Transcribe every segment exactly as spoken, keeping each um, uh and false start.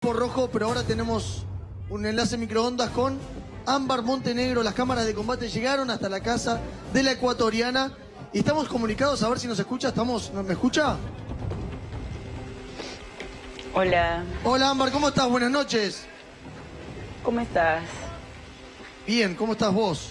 por rojo, pero ahora tenemos un enlace microondas con Ámbar Montenegro. Las cámaras de combate llegaron hasta la casa de la ecuatoriana y estamos comunicados a ver si nos escucha. Estamos, ¿me escucha? Hola. Hola Ámbar, ¿cómo estás? Buenas noches. ¿Cómo estás? Bien, ¿cómo estás vos?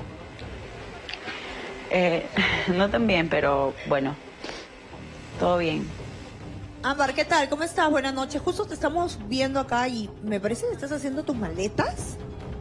Eh, no tan bien, pero bueno, todo bien. Ámbar, ¿qué tal? ¿Cómo estás? Buenas noches. Justo te estamos viendo acá y me parece que estás haciendo tus maletas.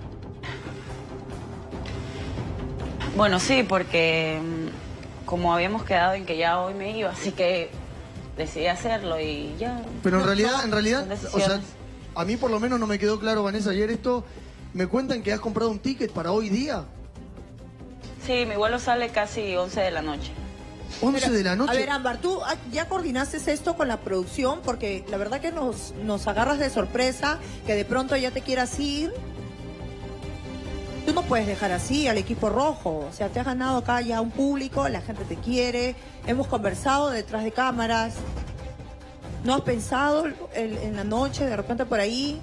Bueno, sí, porque mm, como habíamos quedado en que ya hoy me iba, así que decidí hacerlo y ya. Pero en No, realidad, no, en realidad, son o sea, decisiones. a mí por lo menos no me quedó claro, Vanessa, ayer esto. Me cuentan que has comprado un ticket para hoy día. Sí, mi vuelo sale casi once de la noche. once Pero, de la noche. A ver, Ámbar, ¿tú ah, ya coordinaste esto con la producción? Porque la verdad que nos, nos agarras de sorpresa, que de pronto ya te quieras ir. Tú no puedes dejar así al equipo rojo. O sea, te has ganado acá ya un público, la gente te quiere. Hemos conversado detrás de cámaras. ¿No has pensado el- en la noche, de repente por ahí?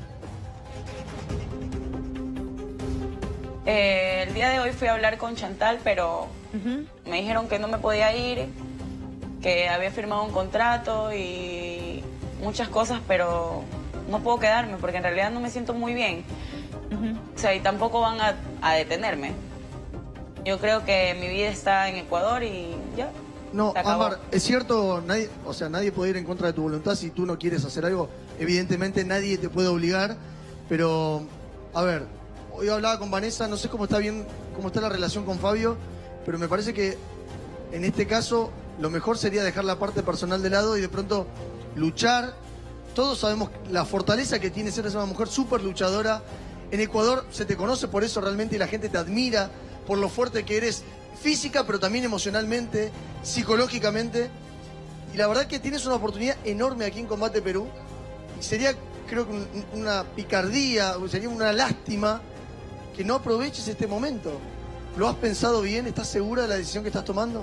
Eh, el día de hoy fui a hablar con Chantal, pero Ujú. me dijeron que no me podía ir, que había firmado un contrato y muchas cosas, pero no puedo quedarme porque en realidad no me siento muy bien. Ujú. O sea, y tampoco van a, a detenerme. Yo creo que mi vida está en Ecuador y ya. No, se acabó. Ámbar, es cierto, nadie, o sea, nadie puede ir en contra de tu voluntad si tú no quieres hacer algo. Evidentemente nadie te puede obligar, pero, a ver, hoy hablaba con Vanessa, no sé cómo está bien, cómo está la relación con Fabio, pero me parece que en este caso lo mejor sería dejar la parte personal de lado y de pronto luchar. Todos sabemos la fortaleza que tiene ser una mujer súper luchadora. En Ecuador se te conoce por eso realmente y la gente te admira por lo fuerte que eres física, pero también emocionalmente, psicológicamente. Y la verdad que tienes una oportunidad enorme aquí en Combate Perú. Y sería, creo que un- una picardía, sería una lástima que no aproveches este momento. ¿Lo has pensado bien? ¿Estás segura de la decisión que estás tomando?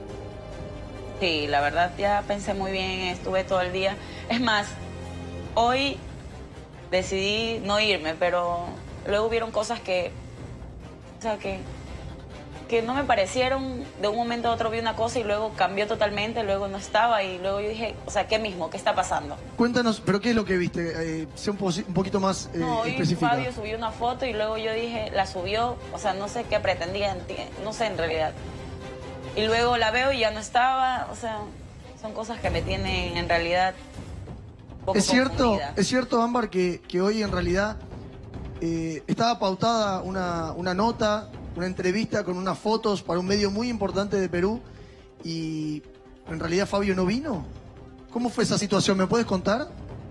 Sí, la verdad ya pensé muy bien, estuve todo el día. Es más, hoy decidí no irme, pero luego hubieron cosas que, o sea, que, que no me parecieron. De un momento a otro vi una cosa y luego cambió totalmente, luego no estaba y luego yo dije, o sea, ¿qué mismo? ¿Qué está pasando? Cuéntanos, ¿pero qué es lo que viste? Eh, sea un, posi- un poquito más eh, No, hoy específica. Fabio subió una foto y luego yo dije, la subió, o sea, no sé qué pretendía, enti- no sé en realidad. Y luego la veo y ya no estaba, o sea, son cosas que me tienen en realidad un poco Es cierto, confundida. es cierto, Ámbar, que, que hoy en realidad eh, estaba pautada una, una nota, una entrevista con unas fotos para un medio muy importante de Perú y en realidad Fabio no vino. ¿Cómo fue esa situación? ¿Me puedes contar?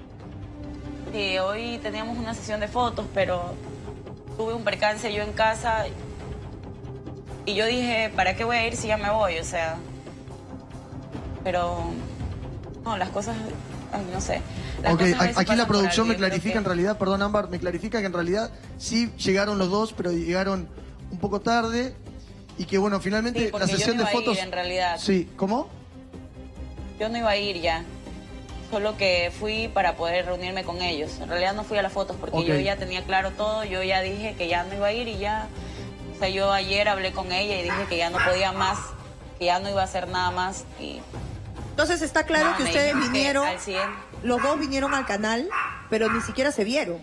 Sí, hoy teníamos una sesión de fotos, pero tuve un percance yo en casa y yo dije, ¿para qué voy a ir si ya me voy? O sea, pero no, las cosas, ay, no sé. Las Ok, cosas a a- veces aquí la pasan por producción me algo, yo creo clarifica que- en realidad, perdón Ámbar, me clarifica que en realidad sí llegaron los dos, pero llegaron un poco tarde y que bueno, finalmente Sí, la porque yo sesión no de iba a ir, fotos... en realidad. Sí, ¿cómo? Yo no iba a ir ya, solo que fui para poder reunirme con ellos. En realidad no fui a las fotos porque Ok. yo ya tenía claro todo, yo ya dije que ya no iba a ir y ya... O sea, yo ayer hablé con ella y dije que ya no podía más, que ya no iba a hacer nada más y... Entonces está claro No, que me ustedes dijeron que vinieron, al cien. los dos vinieron al canal, pero ni siquiera se vieron.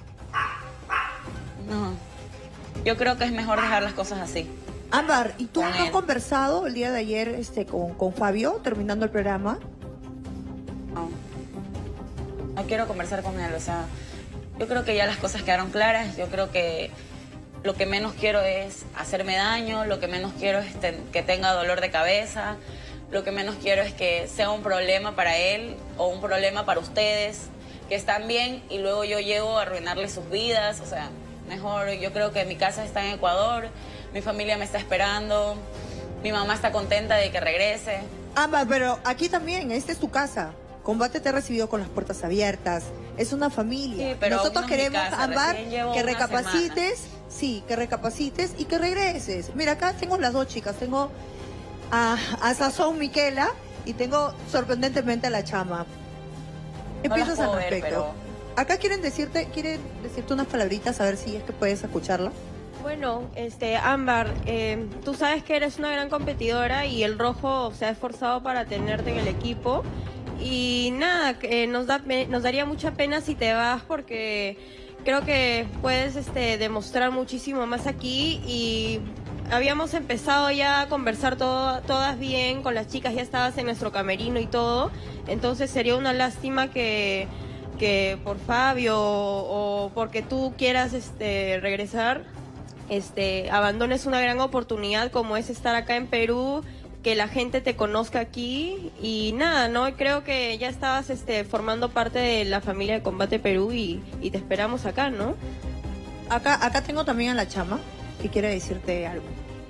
No, yo creo que es mejor dejar las cosas así. Ámbar, ¿y tú Con no has él. conversado el día de ayer este, con, con Fabio, terminando el programa? No. No quiero conversar con él, o sea, yo creo que ya las cosas quedaron claras, yo creo que lo que menos quiero es hacerme daño, lo que menos quiero es ten- que tenga dolor de cabeza, lo que menos quiero es que sea un problema para él o un problema para ustedes, que están bien y luego yo llego a arruinarles sus vidas, o sea, mejor yo creo que mi casa está en Ecuador, mi familia me está esperando, mi mamá está contenta de que regrese. Ámbar, pero aquí también, esta es tu casa. Combate te ha recibido con las puertas abiertas. Es una familia. Sí, pero Nosotros aún no es mi queremos, casa, Ámbar, recién llevo que una recapacites, sí, que recapacites y que regreses. Mira, acá tengo las dos chicas. Tengo a, a Sazón Miquela y tengo sorprendentemente a la Chama. ¿Qué No las piensas al puedo ver, respecto? pero Acá quieren decirte, quieren decirte unas palabritas, a ver si es que puedes escucharla. Bueno, este, Ámbar, eh, tú sabes que eres una gran competidora y el Rojo se ha esforzado para tenerte en el equipo. Y nada, eh, nos, da, nos daría mucha pena si te vas porque creo que puedes este, demostrar muchísimo más aquí y habíamos empezado ya a conversar todo, todas bien con las chicas, ya estabas en nuestro camerino y todo, entonces sería una lástima que, que por Fabio o, o porque tú quieras este, regresar, este, abandones una gran oportunidad como es estar acá en Perú, que la gente te conozca aquí y nada, ¿no? Creo que ya estabas este, formando parte de la familia de Combate Perú y, y te esperamos acá, ¿no? Acá, acá tengo también a la chama que quiere decirte algo.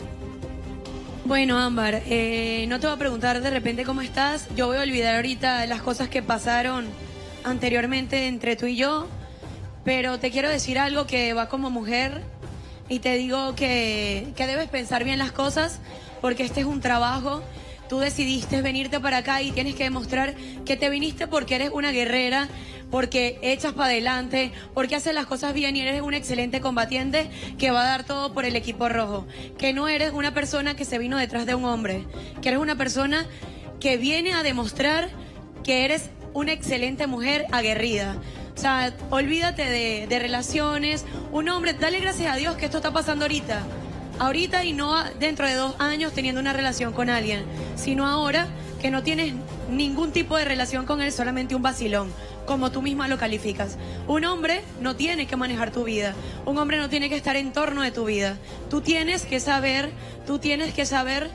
Bueno, Ámbar, eh, no te voy a preguntar de repente cómo estás. Yo voy a olvidar ahorita las cosas que pasaron anteriormente entre tú y yo, pero te quiero decir algo que va como mujer y te digo que, que debes pensar bien las cosas porque este es un trabajo. Tú decidiste venirte para acá y tienes que demostrar que te viniste porque eres una guerrera, porque echas para adelante, porque haces las cosas bien y eres un excelente combatiente que va a dar todo por el equipo rojo. Que no eres una persona que se vino detrás de un hombre, que eres una persona que viene a demostrar que eres una excelente mujer aguerrida. O sea, olvídate de, de relaciones. Un hombre, dale gracias a Dios que esto está pasando ahorita. Ahorita y no dentro de dos años teniendo una relación con alguien, sino ahora que no tienes ningún tipo de relación con él, solamente un vacilón, como tú misma lo calificas. Un hombre no tiene que manejar tu vida, un hombre no tiene que estar en torno de tu vida. Tú tienes que saber, tú tienes que saber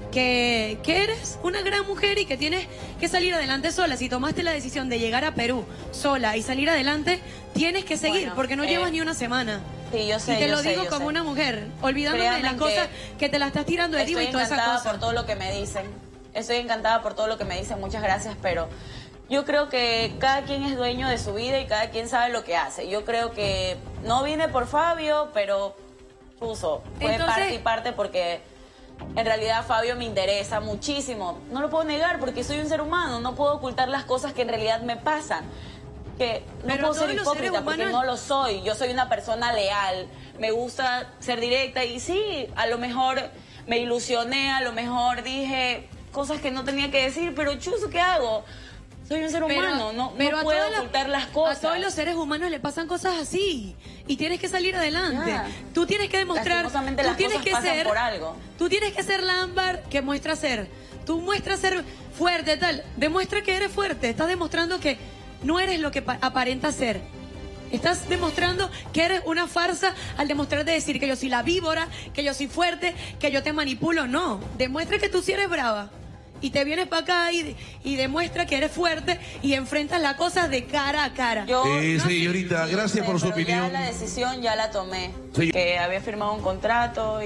que, que eres una gran mujer y que tienes que salir adelante sola. Si tomaste la decisión de llegar a Perú sola y salir adelante, tienes que seguir, bueno, porque no eh... llevas ni una semana. Sí, yo sé, y te yo lo sé, digo yo como sé. una mujer, olvidándome de las cosas que, que te las estás tirando de diva y toda esa cosa. Estoy encantada cosa. por todo lo que me dicen. Estoy encantada por todo lo que me dicen. Muchas gracias, pero yo creo que cada quien es dueño de su vida y cada quien sabe lo que hace. Yo creo que no vine por Fabio, pero puso, fue Entonces... parte y parte porque en realidad Fabio me interesa muchísimo. No lo puedo negar porque soy un ser humano, no puedo ocultar las cosas que en realidad me pasan. Que no pero puedo ser hipócrita humanos... porque no lo soy. Yo soy una persona leal, me gusta ser directa y sí, a lo mejor me ilusioné, a lo mejor dije cosas que no tenía que decir, pero chuzo, ¿qué hago? Soy un ser pero, humano, no, pero no puedo la, ocultar las cosas. A todos los seres humanos le pasan cosas así y tienes que salir adelante. Ya. Tú tienes que demostrar, Lastimosamente tú las tienes cosas que pasan ser, por algo. tú tienes que ser la Ámbar que muestra ser. Tú muestras ser fuerte, tal. Demuestra que eres fuerte. Estás demostrando que no eres lo que aparenta ser. Estás demostrando que eres una farsa al demostrar de decir que yo soy la víbora, que yo soy fuerte, que yo te manipulo. No, demuestra que tú sí eres brava. Y te vienes para acá y, y demuestra que eres fuerte y enfrentas las cosas de cara a cara. Yo, Eh, no, señorita, sí, gracias sé, por su pero opinión. Ya la decisión ya la tomé. Sí. Que había firmado un contrato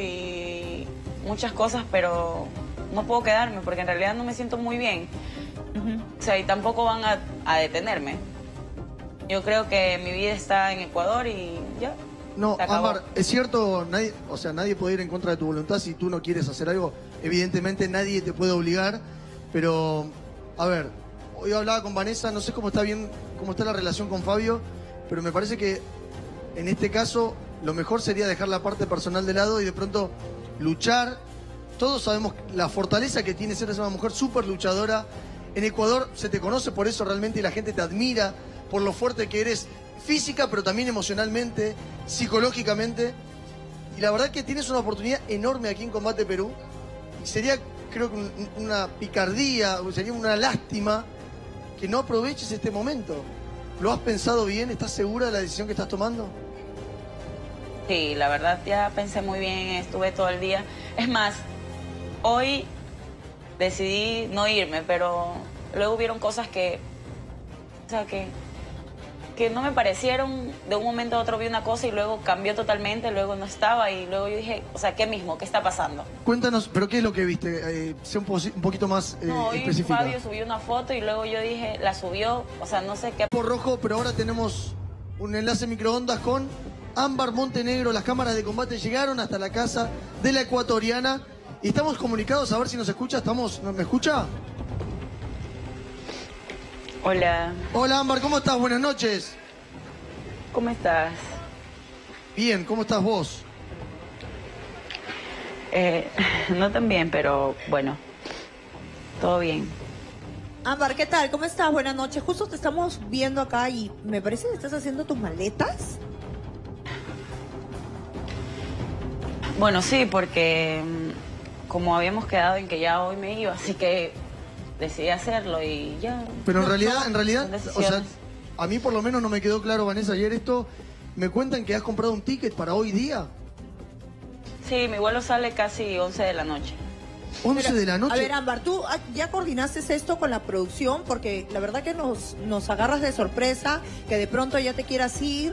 y muchas cosas, pero no puedo quedarme porque en realidad no me siento muy bien. Uh-huh. O sea, y tampoco van a, a detenerme. Yo creo que mi vida está en Ecuador y ya. No, Ámbar, es cierto, nadie, o sea, nadie puede ir en contra de tu voluntad. Si tú no quieres hacer algo, evidentemente nadie te puede obligar. Pero, a ver, hoy hablaba con Vanessa, no sé cómo está bien, cómo está la relación con Fabio, pero me parece que en este caso lo mejor sería dejar la parte personal de lado y de pronto luchar. Todos sabemos la fortaleza que tiene ser una mujer súper luchadora. En Ecuador se te conoce por eso realmente y la gente te admira por lo fuerte que eres física, pero también emocionalmente, psicológicamente. Y la verdad que tienes una oportunidad enorme aquí en Combate Perú. Y sería, creo que una picardía, sería una lástima que no aproveches este momento. ¿Lo has pensado bien? ¿Estás segura de la decisión que estás tomando? Sí, la verdad ya pensé muy bien, estuve todo el día. Es más, hoy decidí no irme, pero luego hubieron cosas que, o sea, que, que no me parecieron. De un momento a otro vi una cosa y luego cambió totalmente, luego no estaba y luego yo dije, o sea, ¿qué mismo? ¿Qué está pasando? Cuéntanos, ¿pero qué es lo que viste? Eh, sea un, un poquito más eh, no, hoy específica. Fabio subió una foto y luego yo dije, la subió, o sea, no sé qué. Por rojo, pero ahora tenemos un enlace microondas con Ámbar Montenegro. Las cámaras de combate llegaron hasta la casa de la ecuatoriana y estamos comunicados, a ver si nos escucha. ¿Estamos? ¿Me escucha? Hola. Hola Ámbar, ¿cómo estás? Buenas noches. ¿cómo estás? Bien, ¿cómo estás vos? Eh, no tan bien, pero bueno, todo bien. Ámbar, ¿qué tal? ¿Cómo estás? Buenas noches. Justo te estamos viendo acá y me parece que estás haciendo tus maletas. Bueno, sí, porque mm, como habíamos quedado en que ya hoy me iba, así que decidí hacerlo y ya. Pero en No, realidad, no, en realidad, son o sea, decisiones. a mí por lo menos no me quedó claro, Vanessa, ayer esto. Me cuentan que has comprado un ticket para hoy día. Sí, mi vuelo sale casi once de la noche. once Pero, de la noche. A ver, Ámbar, ¿tú ah, ya coordinaste esto con la producción? Porque la verdad que nos, nos agarras de sorpresa, que de pronto ya te quieras ir.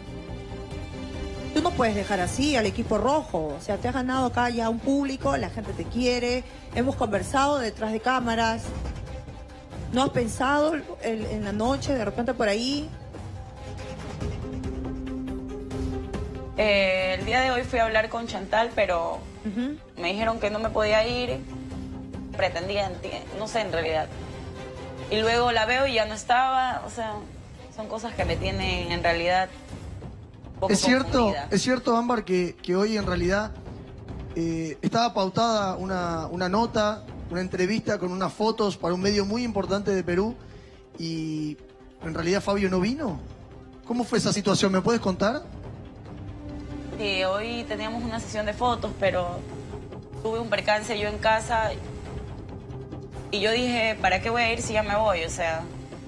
Tú no puedes dejar así al equipo rojo. O sea, te has ganado acá ya un público, la gente te quiere. Hemos conversado detrás de cámaras. ¿No has pensado el- en la noche, de repente por ahí? Eh, el día de hoy fui a hablar con Chantal, pero Ujú. me dijeron que no me podía ir. Pretendía, enti- no sé en realidad. Y luego la veo y ya no estaba. O sea, son cosas que me tienen en realidad un poco Es cierto, confundida. es cierto, Ámbar, que, que hoy en realidad eh, estaba pautada una, una nota, una entrevista con unas fotos para un medio muy importante de Perú y en realidad Fabio no vino. ¿Cómo fue esa situación? ¿Me puedes contar? Sí, hoy teníamos una sesión de fotos, pero tuve un percance yo en casa y yo dije, ¿para qué voy a ir si ya me voy? O sea,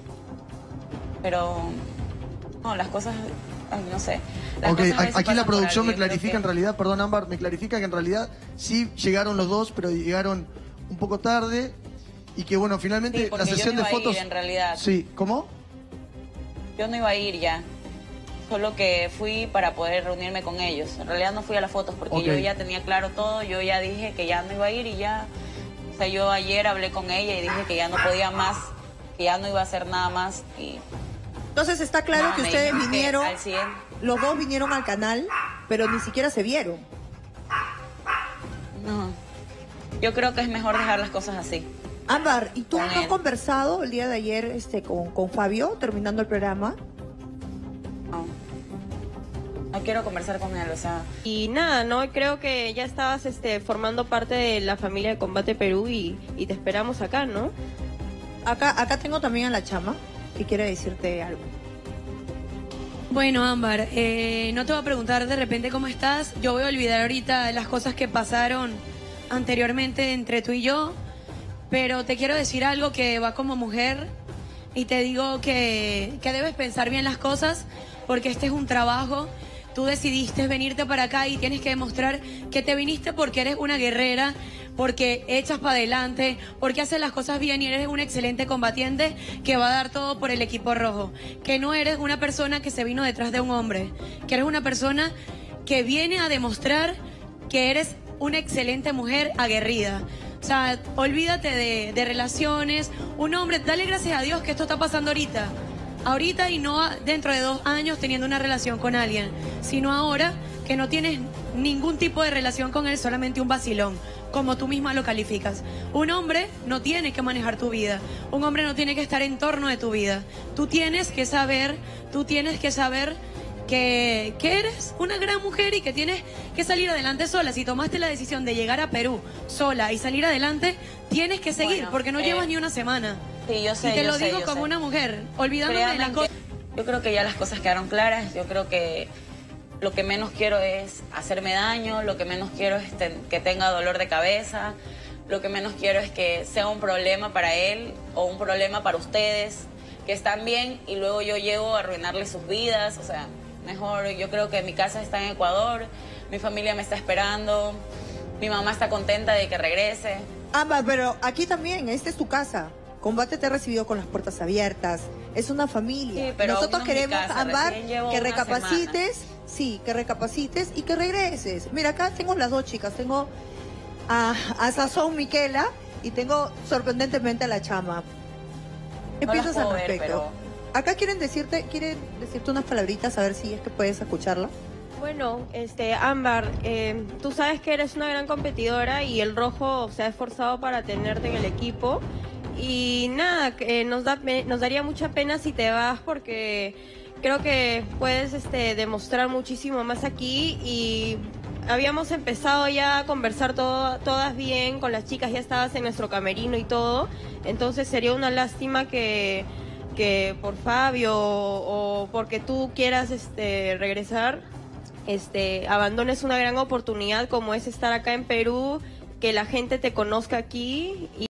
pero no, las cosas, ay, no sé. Las Ok, cosas a a- veces aquí la pasan por producción algo, me yo creo clarifica que- en realidad, perdón Ámbar, me clarifica que en realidad sí llegaron los dos, pero llegaron un poco tarde y que bueno, finalmente Sí, la porque yo sesión no de iba a ir, fotos... en realidad. Sí, ¿cómo? Yo no iba a ir ya, solo que fui para poder reunirme con ellos. En realidad no fui a las fotos porque Ok. yo ya tenía claro todo, yo ya dije que ya no iba a ir y ya, o sea, yo ayer hablé con ella y dije que ya no podía más, que ya no iba a hacer nada más y Entonces está claro nada, que me ustedes dijeron que vinieron, al cien. los dos vinieron al canal, pero ni siquiera se vieron. No, yo creo que es mejor dejar las cosas así. Ámbar, ¿y tú Con no has él. conversado el día de ayer este, con, con Fabio, terminando el programa? No. No quiero conversar con él, o sea, Y nada, ¿no? Creo que ya estabas este, formando parte de la familia de Combate Perú y, y te esperamos acá, ¿no? Acá, acá tengo también a la chama, que quiere decirte algo. Bueno, Ámbar, eh, no te voy a preguntar de repente cómo estás. Yo voy a olvidar ahorita las cosas que pasaron anteriormente entre tú y yo, pero te quiero decir algo que va como mujer y te digo que, que debes pensar bien las cosas porque este es un trabajo. Tú decidiste venirte para acá y tienes que demostrar que te viniste porque eres una guerrera, porque echas para adelante, porque haces las cosas bien y eres un excelente combatiente que va a dar todo por el equipo rojo. Que no eres una persona que se vino detrás de un hombre, que eres una persona que viene a demostrar que eres una excelente mujer aguerrida. O sea, olvídate de, de relaciones. Un hombre, dale gracias a Dios que esto está pasando ahorita. Ahorita y no a- dentro de dos años teniendo una relación con alguien, sino ahora que no tienes ningún tipo de relación con él, solamente un vacilón, como tú misma lo calificas. Un hombre no tiene que manejar tu vida, un hombre no tiene que estar en torno de tu vida. Tú tienes que saber, tú tienes que saber que, que eres una gran mujer y que tienes que salir adelante sola. Si tomaste la decisión de llegar a Perú sola y salir adelante, tienes que seguir, Bueno, porque no eh, llevas ni una semana. sí, yo sé, y te yo lo sé, digo yo como sé. una mujer, olvidándome de Créanme las cosas. que yo creo que ya las cosas quedaron claras. Yo creo que lo que menos quiero es hacerme daño, lo que menos quiero es ten- que tenga dolor de cabeza, lo que menos quiero es que sea un problema para él o un problema para ustedes, que están bien y luego yo llego a arruinarles sus vidas. O sea, mejor, yo creo que mi casa está en Ecuador, mi familia me está esperando, mi mamá está contenta de que regrese. Ámbar, pero aquí también, esta es tu casa. Combate te ha recibido con las puertas abiertas. Es una familia. Sí, pero Nosotros aún no es mi queremos, casa, Ámbar, recién llevo que una recapacites, sí, que recapacites y que regreses. Mira, acá tengo las dos chicas. Tengo a, a Sazón Miquela y tengo sorprendentemente a la chama. ¿Qué No las piensas al puedo ver, respecto? pero- Acá quieren decirte, quieren decirte unas palabritas, a ver si es que puedes escucharla. Bueno, este, Ámbar, eh, tú sabes que eres una gran competidora y el rojo se ha esforzado para tenerte en el equipo. Y nada, eh, nos, da, me- nos daría mucha pena si te vas porque creo que puedes este, demostrar muchísimo más aquí y habíamos empezado ya a conversar todo, todas bien con las chicas, ya estabas en nuestro camerino y todo, entonces sería una lástima que, que por Fabio o, o porque tú quieras este, regresar, este, abandones una gran oportunidad como es estar acá en Perú, que la gente te conozca aquí. Y